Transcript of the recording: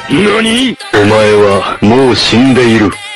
何？ お前はもう死んでいる。